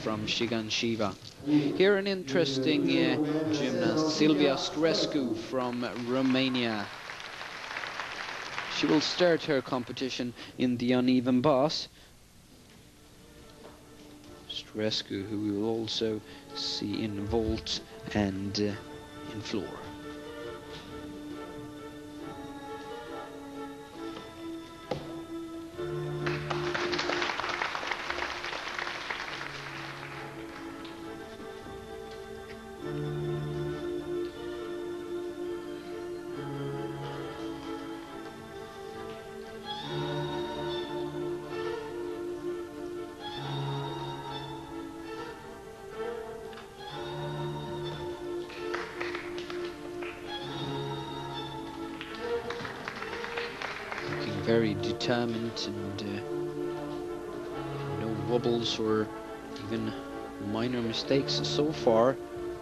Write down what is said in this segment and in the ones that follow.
from Shigansheva. Here an interesting gymnast, Silvia Stroescu from Romania. She will start her competition in the uneven bars. Stroescu, who we will also see in vault and in floor. Very determined, and no wobbles or even minor mistakes so far.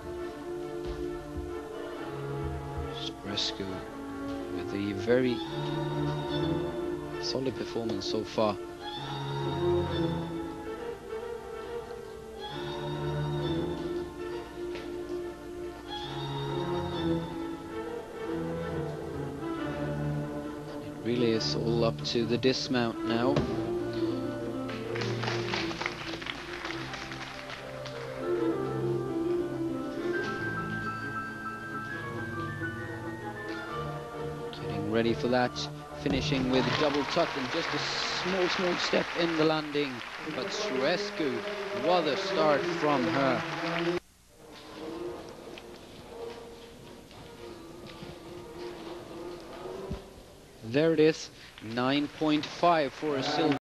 Stroescu with a very solid performance so far. Really is all up to the dismount now. Getting ready for that, finishing with double tuck and just a small step in the landing. But Stroescu, what a start from her. There it is, 9.5 for a silver.